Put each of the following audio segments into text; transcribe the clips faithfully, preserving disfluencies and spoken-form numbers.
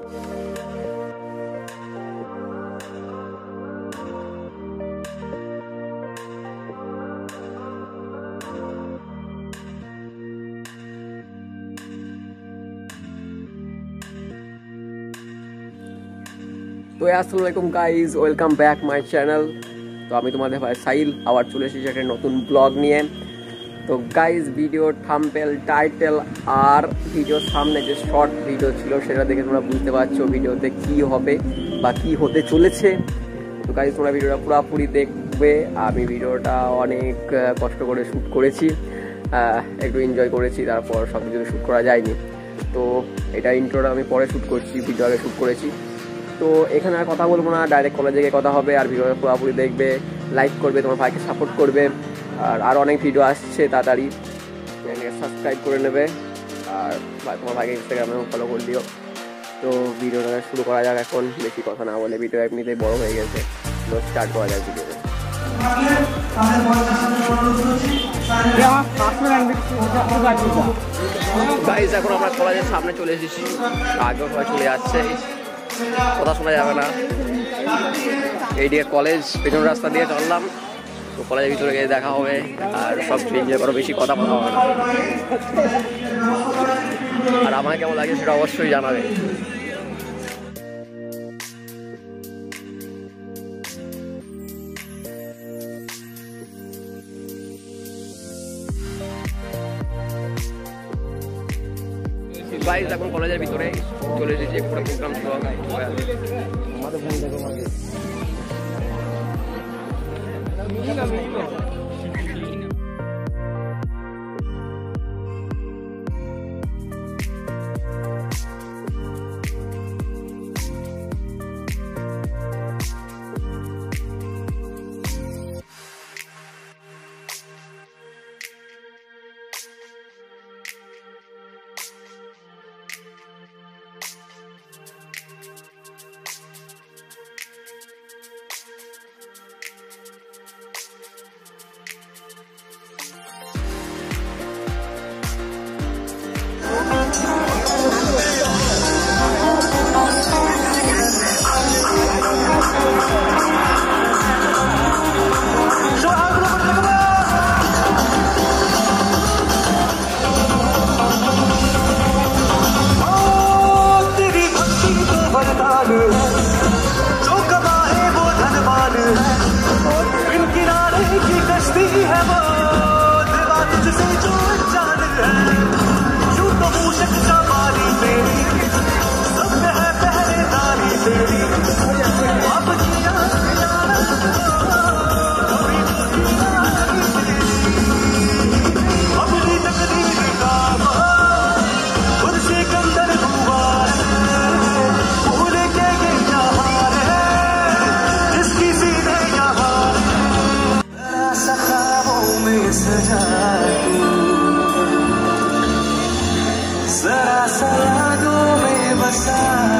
তো আসসালামু আলাইকুম guys, welcome back my channel. তো আমি তোমাদের ভাই সাহিল আবার চলে এসেছি একটা নতুন ব্লগ নিয়ে। তো গাইজ, ভিডিও থাম্বনেল, টাইটেল আর ভিডিওর সামনে যে শর্ট ভিডিও ছিল সেটা দেখে তোমরা বুঝতে পারছো ভিডিওতে কি হবে বা কি হতে চলেছে। তো গাইজ, তোমরা ভিডিওটা পুরোপুরি দেখবে। আমি ভিডিওটা অনেক কষ্ট করে শ্যুট করেছি, একটু এনজয় করেছি, তারপর সব কিছু শ্যুট করা যায়নি। তো এটা ইন্ট্রোটা আমি পরে শ্যুট করছি, ভিডিও আগে শ্যুট করেছি। তো এখানে আর কথা বলবো না, ডাইরেক্ট কলেজে গিয়ে কথা হবে। আর ভিডিওটা পুরোপুরি দেখবে, লাইক করবে, তোমার ভাইকে সাপোর্ট করবে। আর আরও অনেক ভিডিও আসছে, তাড়াতাড়ি সাবস্ক্রাইব করে নেবে। আর তোমার ভাইকে ইনস্টাগ্রামেও ফলো করে দিও। তো ভিডিওটা শুরু করা যাক এখন, বেশি কথা না বলে। ভিডিও এমনিতেই বড় হয়ে গেছে, তো স্টার্ট করা যাক ভিডিওটা। গাইজ, এখন আমরা কলেজের সামনে চলে এসেছি, আগেও সবাই চলে যাচ্ছে, কথা শোনা যাবে না। এইদিকে কলেজ, পেছন রাস্তা দিয়ে চললাম। তো কলেজের ভিতরে গিয়ে দেখা হবে, আর সব এনজয় করো, বেশি কথা বলা হবে না। আর আমার কেমন লাগে সেটা অবশ্যই জানাবে। গাইজ, এখন কলেজের ভিতরে চলে এসেছি, পুরো প্রোগ্রাম ছিল আমাদের ভুল দেখো আমাকে। जो कमाए वो धनवान है, इन किनारे की कश्ती है वो दीवार जिसे जो जान है। यूं तो मूशक सवारी तेरी, सब में है पहरेदारी तेरी। अब किया अपनी तकदीर का खुद से कंदर हुआ जरा सा यादों में बसा।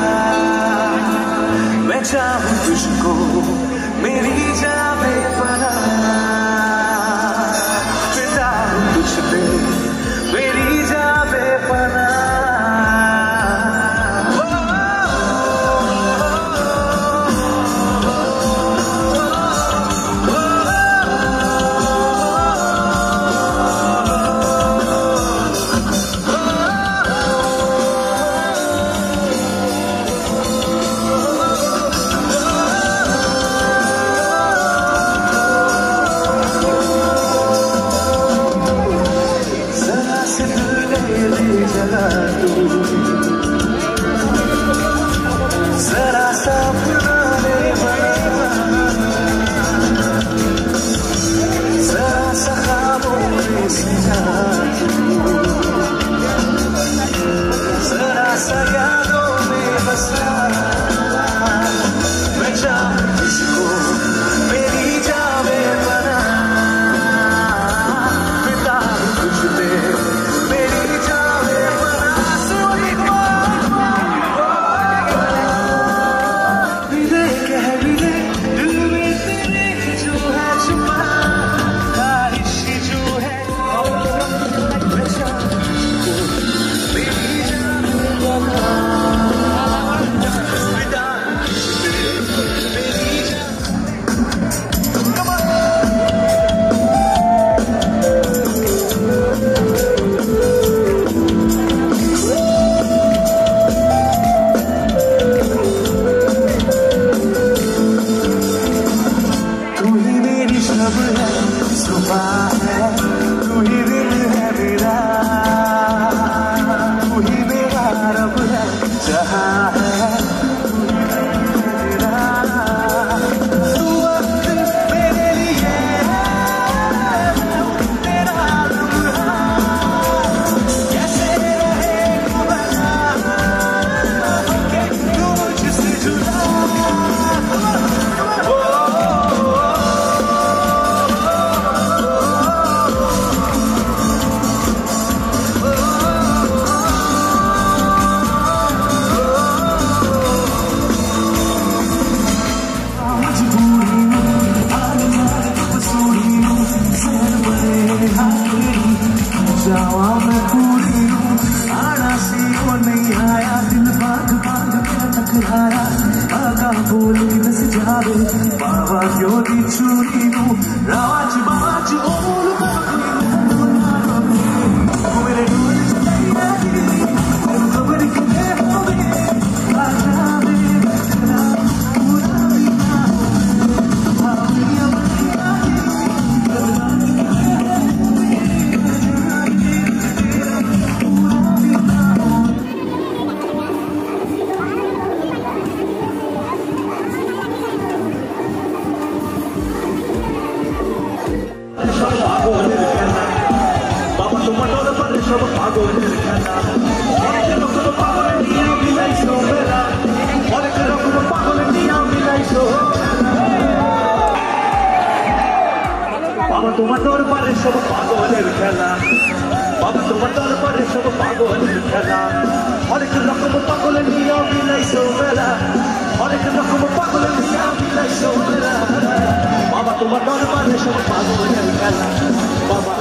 मैं चाहूं तुझको मेरी जावे पना, फिदा हूं तुझ पे मेरी जावे पना। जरा सा पुराने जरा सा ख्वाबों में सिंचा, जरा सा यादों में बसा। मैं चाहूं तुझको मेरी जावे बना, पिता तुझ पे मेरी जावे बना। Oh जहाँ है तू वक्त मेरे लिए तेरा लम्हा कैसे रहेगा बना के तू मुझसे जुदा। जावा मैं पूरी हूँ आना सी वो नहीं आया दिल बाग बाग में टकराया आगा बोली नस जावे बाबा क्यों दी चूरी हूँ राज बाज ओल मेरे डोल खबर के होवे आजा मेरे चला पूरा दीना भावनिया তোমার দরবারে সব পাগলের খেলা বাবা তোমার দরবারে সব পাগলের খেলা অনেক রকম পাগল নিয়ে বিলাইছো মেলা অনেক রকম পাগল নিয়ে বিলাইছো মেলা বাবা তোমার দরবারে সব পাগলের খেলা বাবা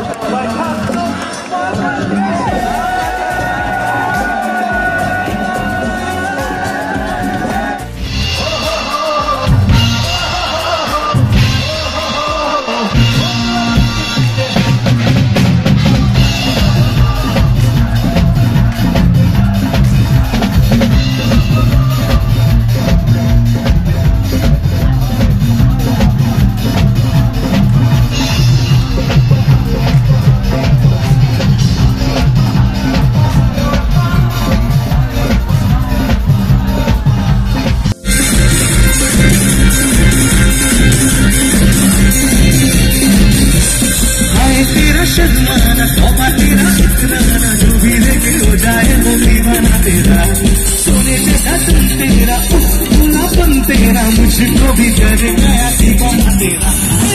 शर्माना तोबा तेरा इतराना जो भी लेके हो जाए वो दीवाना तेरा सोने जैसा तुम तेरा भोलापन तेरा मुझको भी करेगा दीवाना तेरा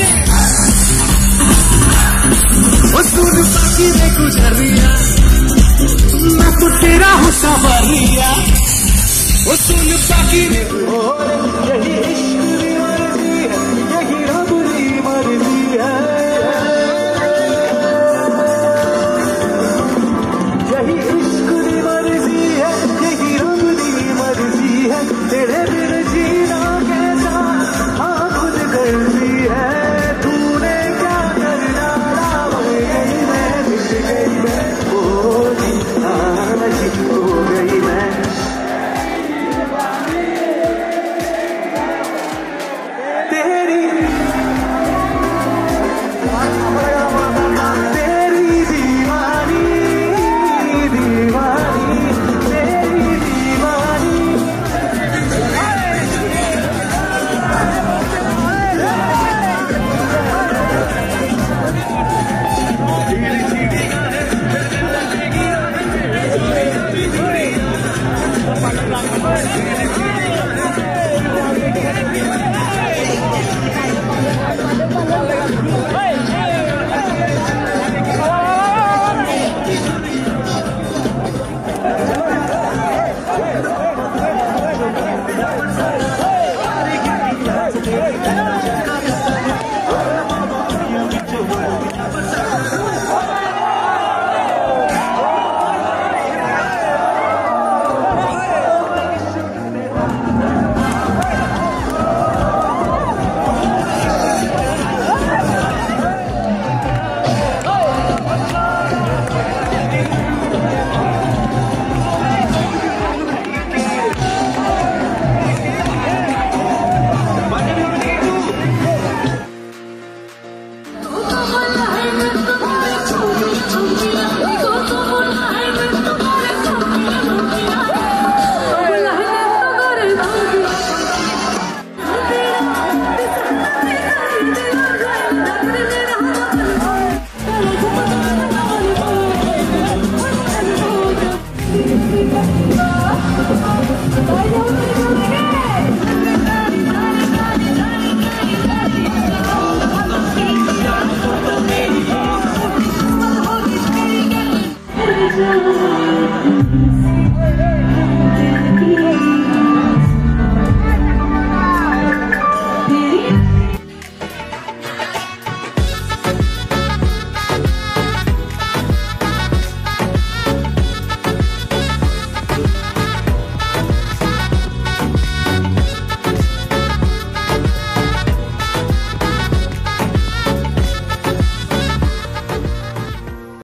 वो सुन बाकी में गुजरिया मैं तो तेरा हूँ सवारिया वो सुन बाकी में यही इश्क की मर्जी है यही रब की मर्जी है तेरे बिन जीना कैसा हाँ खुद करती है तूने क्या कर डाला गई मैं मिट गई मैं ओ जी हाँ नशी हो गई मैं तेरी तेरी दीवानी दीवानी तेरी दीवानी Bye.